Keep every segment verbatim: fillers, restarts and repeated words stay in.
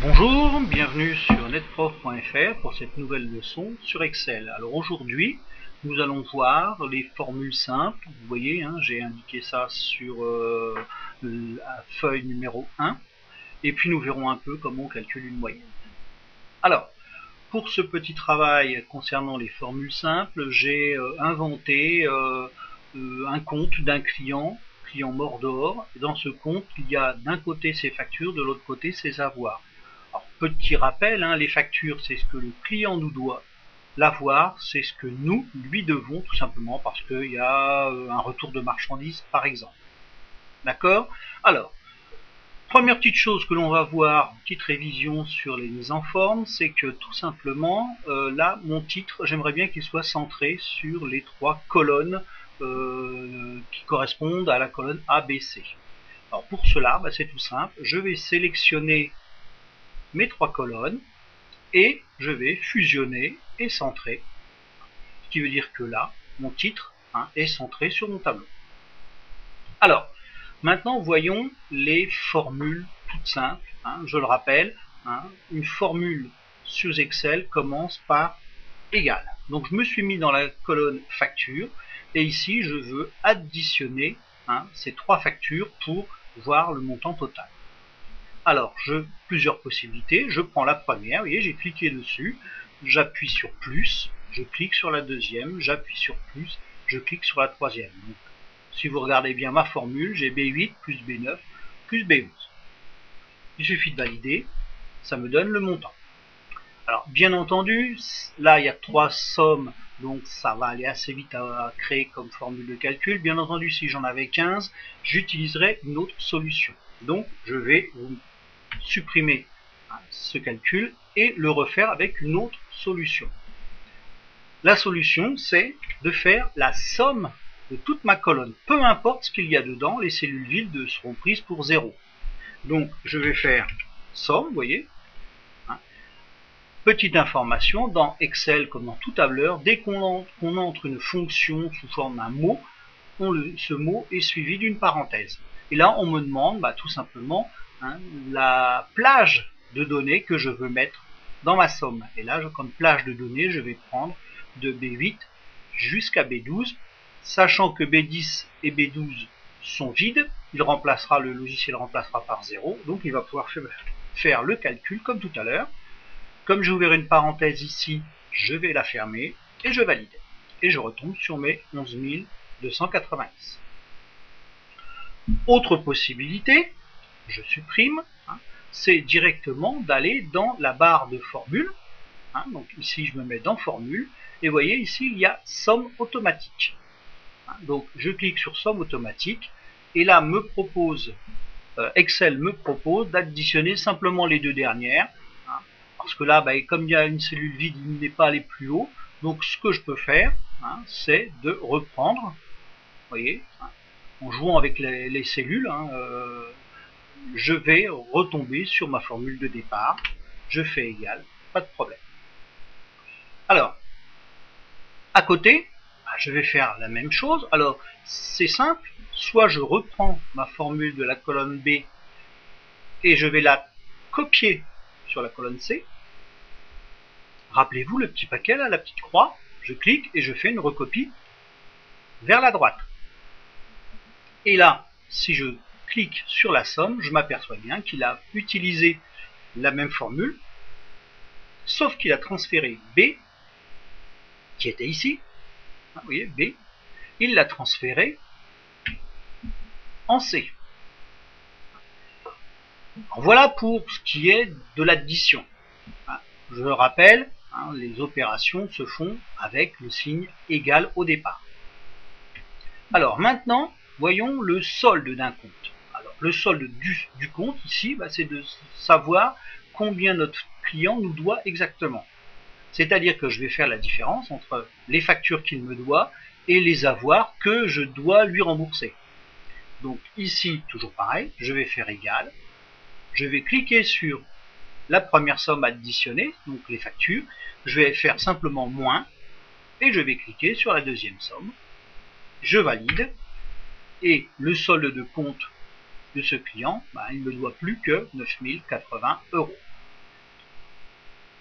Bonjour, bienvenue sur netprof point F R pour cette nouvelle leçon sur Excel. Alors aujourd'hui, nous allons voir les formules simples. Vous voyez, hein, j'ai indiqué ça sur euh, la feuille numéro un. Et puis nous verrons un peu comment on calcule une moyenne. Alors, pour ce petit travail concernant les formules simples, j'ai euh, inventé euh, euh, un compte d'un client, client Mordor. Dans ce compte, il y a d'un côté ses factures, de l'autre côté ses avoirs. Alors, petit rappel, hein, les factures, c'est ce que le client nous doit. L'avoir, c'est ce que nous lui devons, tout simplement parce qu'il y a un retour de marchandises, par exemple. D'accord? Alors, première petite chose que l'on va voir, petite révision sur les mises en forme, c'est que tout simplement, euh, là, mon titre, j'aimerais bien qu'il soit centré sur les trois colonnes euh, qui correspondent à la colonne A, B, C. Alors pour cela, bah, c'est tout simple, je vais sélectionner mes trois colonnes et je vais fusionner et centrer, ce qui veut dire que là, mon titre hein, est centré sur mon tableau. Alors, maintenant voyons les formules toutes simples, hein, je le rappelle, hein, une formule sous Excel commence par égal. Donc je me suis mis dans la colonne facture et ici je veux additionner hein, ces trois factures pour voir le montant total. Alors, je plusieurs possibilités. Je prends la première, vous voyez, j'ai cliqué dessus, j'appuie sur plus, je clique sur la deuxième, j'appuie sur plus, je clique sur la troisième. Donc, si vous regardez bien ma formule, j'ai B huit plus B neuf plus B onze. Il suffit de valider, ça me donne le montant. Alors, bien entendu, là, il y a trois sommes, donc ça va aller assez vite à créer comme formule de calcul. Bien entendu, si j'en avais quinze, j'utiliserais une autre solution. Donc, je vais vous supprimer ce calcul et le refaire avec une autre solution. La solution, c'est de faire la somme de toute ma colonne. Peu importe ce qu'il y a dedans, les cellules vides seront prises pour zéro. Donc, je vais faire somme, vous voyez. Hein. Petite information, dans Excel comme dans tout tableur, dès qu'on entre, qu'on entre une fonction sous forme d'un mot, on le, ce mot est suivi d'une parenthèse. Et là, on me demande bah, tout simplement Hein, la plage de données que je veux mettre dans ma somme. Et là, comme plage de données, je vais prendre de B huit jusqu'à B douze, sachant que B dix et B douze sont vides, il remplacera, le logiciel remplacera par zéro, donc il va pouvoir faire le calcul comme tout à l'heure. Comme j'ai ouvert une parenthèse ici, je vais la fermer et je valide. Et je retombe sur mes onze mille deux cent quatre-vingt-dix. Autre possibilité, je supprime, hein, c'est directement d'aller dans la barre de formule. Hein, donc ici, je me mets dans formule. Et vous voyez, ici, il y a somme automatique. Hein, donc, je clique sur somme automatique. Et là, me propose, euh, Excel me propose d'additionner simplement les deux dernières. Hein, parce que là, bah, comme il y a une cellule vide, il n'est pas allé plus haut. Donc, ce que je peux faire, hein, c'est de reprendre, vous voyez, hein, en jouant avec les, les cellules, hein, euh, je vais retomber sur ma formule de départ, je fais égal, pas de problème. Alors, à côté, je vais faire la même chose. Alors, c'est simple, soit je reprends ma formule de la colonne B et je vais la copier sur la colonne C. Rappelez-vous le petit paquet là, la petite croix, je clique et je fais une recopie vers la droite. Et là, si je clique sur la somme, je m'aperçois bien qu'il a utilisé la même formule, sauf qu'il a transféré B, qui était ici, vous voyez, B, il l'a transféré en C. Alors voilà pour ce qui est de l'addition. Je le rappelle, hein, les opérations se font avec le signe égal au départ. Alors maintenant, voyons le solde d'un compte. Le solde du, du compte ici, bah, c'est de savoir combien notre client nous doit exactement. C'est-à-dire que je vais faire la différence entre les factures qu'il me doit et les avoirs que je dois lui rembourser. Donc ici, toujours pareil, je vais faire égal. Je vais cliquer sur la première somme additionnée, donc les factures. Je vais faire simplement moins et je vais cliquer sur la deuxième somme. Je valide et le solde de compte de ce client, bah, il ne me doit plus que neuf mille quatre-vingts euros.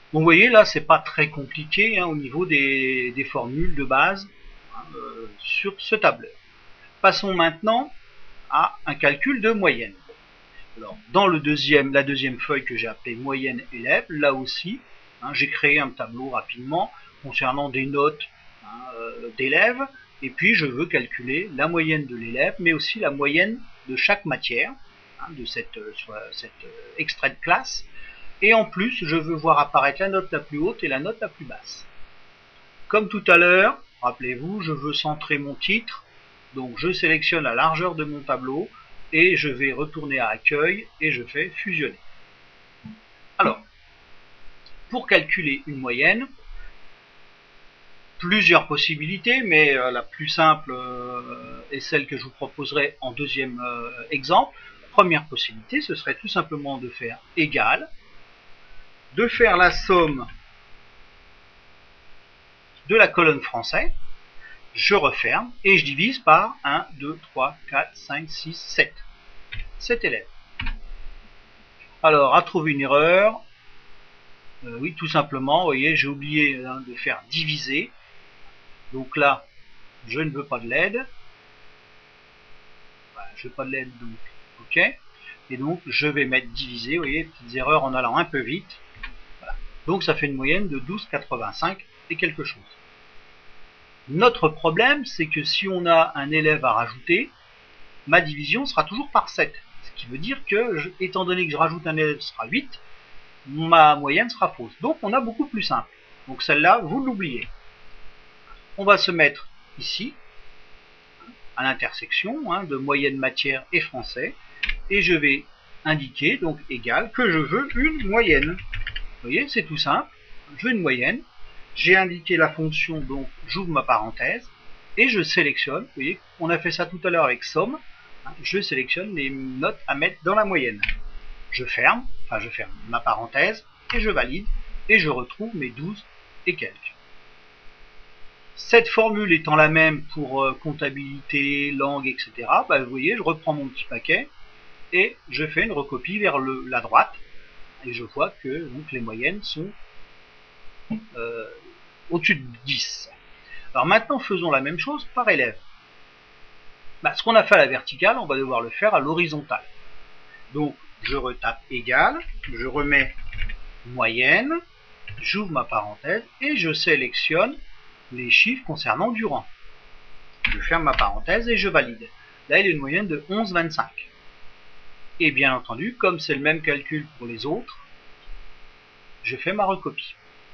Donc vous voyez, là, c'est pas très compliqué hein, au niveau des, des formules de base hein, euh, sur ce tableur. Passons maintenant à un calcul de moyenne. Alors, dans le deuxième, la deuxième feuille que j'ai appelée moyenne élève, là aussi, hein, j'ai créé un tableau rapidement concernant des notes hein, euh, d'élèves, et puis je veux calculer la moyenne de l'élève, mais aussi la moyenne de chaque matière, hein, de cette, euh, soit, cette euh, extrait de classe, et en plus, je veux voir apparaître la note la plus haute et la note la plus basse. Comme tout à l'heure, rappelez-vous, je veux centrer mon titre, donc je sélectionne la largeur de mon tableau, et je vais retourner à accueil, et je fais fusionner. Alors, pour calculer une moyenne, plusieurs possibilités, mais euh, la plus simple euh, est celle que je vous proposerai en deuxième euh, exemple. Première possibilité, ce serait tout simplement de faire égal, de faire la somme de la colonne français, je referme et je divise par un, deux, trois, quatre, cinq, six, sept. sept élèves. Alors, à trouver une erreur, euh, oui, tout simplement, vous voyez, j'ai oublié hein, de faire diviser. Donc là, je ne veux pas de l'aide. Voilà, je veux pas de l'aide, donc OK. Et donc, je vais mettre diviser, vous voyez, petites erreurs en allant un peu vite. Voilà. Donc, ça fait une moyenne de douze virgule quatre-vingt-cinq et quelque chose. Notre problème, c'est que si on a un élève à rajouter, ma division sera toujours par sept. Ce qui veut dire que, je, étant donné que je rajoute un élève, ce sera huit, ma moyenne sera fausse. Donc on a beaucoup plus simple. Donc celle-là, vous l'oubliez. On va se mettre ici, à l'intersection hein, de moyenne matière et français, et je vais indiquer, donc égal, que je veux une moyenne. Vous voyez, c'est tout simple. Je veux une moyenne. J'ai indiqué la fonction, donc j'ouvre ma parenthèse et je sélectionne. Vous voyez, on a fait ça tout à l'heure avec somme. Je sélectionne les notes à mettre dans la moyenne. Je ferme, enfin je ferme ma parenthèse et je valide et je retrouve mes douze et quelques. Cette formule étant la même pour euh, comptabilité, langue, et cetera, bah, vous voyez, je reprends mon petit paquet et je fais une recopie vers le, la droite et je vois que donc, les moyennes sont Euh, au-dessus de dix. Alors maintenant, faisons la même chose par élève. Bah, ce qu'on a fait à la verticale, on va devoir le faire à l'horizontale. Donc, je retape égal, je remets moyenne, j'ouvre ma parenthèse et je sélectionne les chiffres concernant du rang. Je ferme ma parenthèse et je valide. Là, il y a une moyenne de onze virgule vingt-cinq. Et bien entendu, comme c'est le même calcul pour les autres, je fais ma recopie.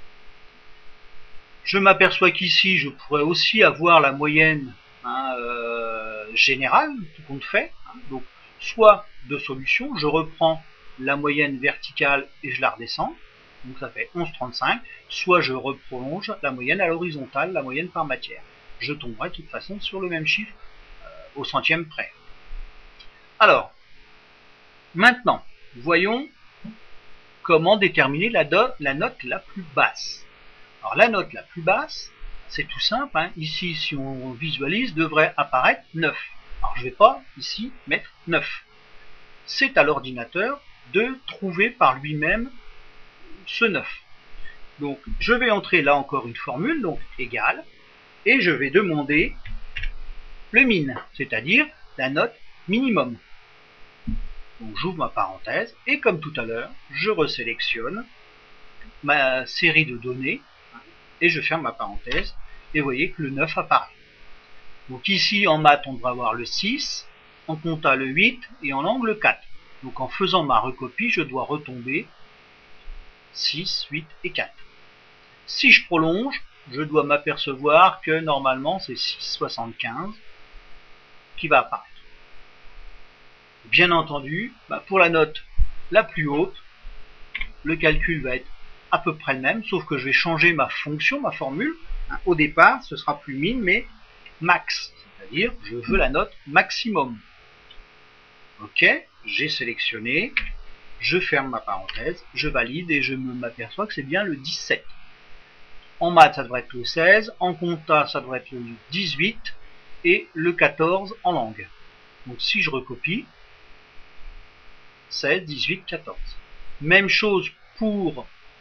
Je m'aperçois qu'ici, je pourrais aussi avoir la moyenne hein, euh, générale, tout compte fait. Hein, donc, soit deux solutions, je reprends la moyenne verticale et je la redescends, donc ça fait onze virgule trente-cinq, soit je reprolonge la moyenne à l'horizontale, la moyenne par matière. Je tomberai de toute façon sur le même chiffre euh, au centième près. Alors, maintenant, voyons comment déterminer la, do, la note la plus basse. Alors la note la plus basse, c'est tout simple, hein. Ici si on visualise, devrait apparaître neuf. Alors je ne vais pas ici mettre neuf. C'est à l'ordinateur de trouver par lui-même ce neuf. Donc je vais entrer là encore une formule, donc égale, et je vais demander le min, c'est-à-dire la note minimum. Donc j'ouvre ma parenthèse, et comme tout à l'heure, je resélectionne ma série de données, et je ferme ma parenthèse, et vous voyez que le neuf apparaît. Donc ici, en maths, on devrait avoir le six, en compta le huit, et en langue le quatre. Donc en faisant ma recopie, je dois retomber six, huit et quatre. Si je prolonge, je dois m'apercevoir que normalement c'est six virgule soixante-quinze qui va apparaître. Bien entendu, bah pour la note la plus haute, le calcul va être à peu près le même, sauf que je vais changer ma fonction, ma formule. Au départ, ce sera plus min, mais max, c'est-à-dire je veux la note maximum. Ok, j'ai sélectionné, je ferme ma parenthèse, je valide et je m'aperçois que c'est bien le dix-sept. En maths, ça devrait être le seize, en compta, ça devrait être le dix-huit et le quatorze en langue. Donc si je recopie, seize, dix-huit, quatorze. Même chose pour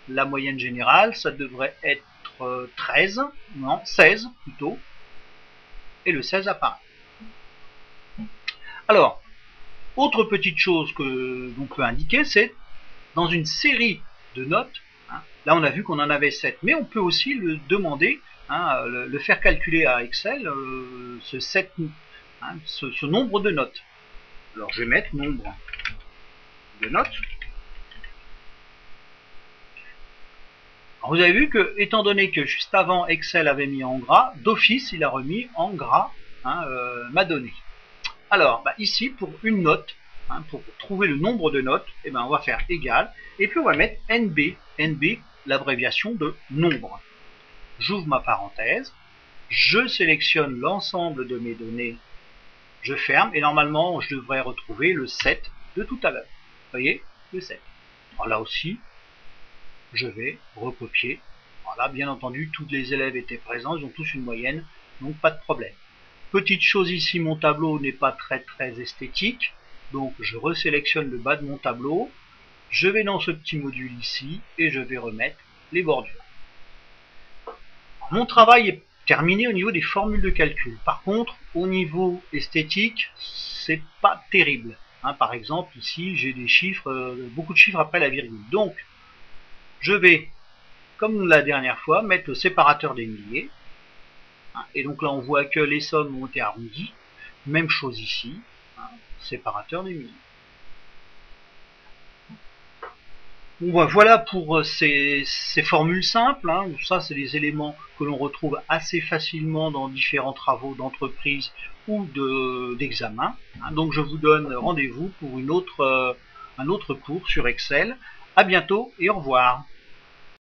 la moyenne générale, ça devrait être euh, treize, non, seize plutôt, et le seize apparaît. Alors, autre petite chose que l'on peut indiquer, c'est dans une série de notes, hein, là on a vu qu'on en avait sept, mais on peut aussi le demander, hein, le, le faire calculer à Excel, euh, ce, sept, hein, ce, ce nombre de notes. Alors je vais mettre nombre de notes. Alors, vous avez vu que, étant donné que juste avant Excel avait mis en gras, d'office il a remis en gras, hein, euh, ma donnée. Alors bah, ici pour une note, hein, pour trouver le nombre de notes, eh ben, on va faire égal, et puis on va mettre N B, N B l'abréviation de nombre. J'ouvre ma parenthèse, je sélectionne l'ensemble de mes données, je ferme, et normalement je devrais retrouver le sept de tout à l'heure. Vous voyez, le sept. Alors là aussi, je vais recopier. Voilà, bien entendu, tous les élèves étaient présents, ils ont tous une moyenne, donc pas de problème. Petite chose ici, mon tableau n'est pas très très esthétique, donc je resélectionne le bas de mon tableau, je vais dans ce petit module ici, et je vais remettre les bordures. Mon travail est terminé au niveau des formules de calcul. Par contre, au niveau esthétique, c'est pas terrible. Hein, par exemple, ici, j'ai des chiffres, euh, beaucoup de chiffres après la virgule. Donc, je vais, comme la dernière fois, mettre le séparateur des milliers. Hein, et donc là, on voit que les sommes ont été arrondies. Même chose ici, hein, séparateur des milliers. Bon, voilà pour ces, ces formules simples, hein. Ça c'est des éléments que l'on retrouve assez facilement dans différents travaux d'entreprise ou d'examen. Hein. Donc je vous donne rendez-vous pour une autre, euh, un autre cours sur Excel. À bientôt et au revoir.